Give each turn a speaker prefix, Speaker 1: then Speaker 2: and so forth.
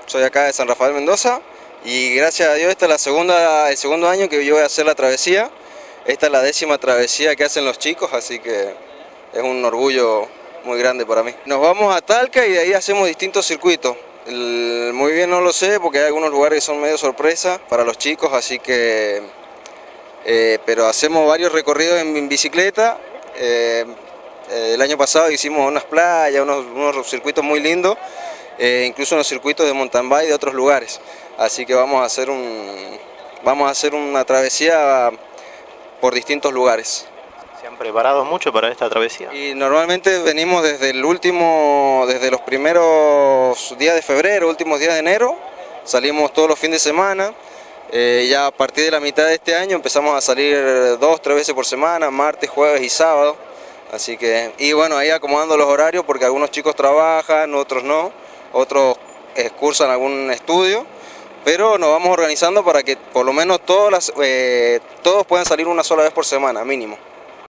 Speaker 1: soy acá de San Rafael Mendoza y gracias a Dios esta es el segundo año que yo voy a hacer la travesía. Esta es la 10ª travesía que hacen los chicos, así que es un orgullo muy grande para mí. Nos vamos a Talca y de ahí hacemos distintos circuitos. Muy bien no lo sé porque hay algunos lugares que son medio sorpresa para los chicos, así que pero hacemos varios recorridos en bicicleta. El año pasado hicimos unas playas, unos circuitos muy lindos, incluso unos circuitos de mountain bike de otros lugares. Así que vamos a hacer una travesía por distintos lugares.
Speaker 2: ¿Se han preparado mucho para esta travesía?
Speaker 1: Y normalmente venimos desde los primeros días de febrero, últimos días de enero, salimos todos los fines de semana. Ya a partir de la mitad de este año empezamos a salir 2 o 3 veces por semana, martes, jueves y sábado. Así que, y bueno, ahí acomodando los horarios porque algunos chicos trabajan, otros no, otros cursan algún estudio, pero nos vamos organizando para que por lo menos todos puedan salir una sola vez por semana, mínimo.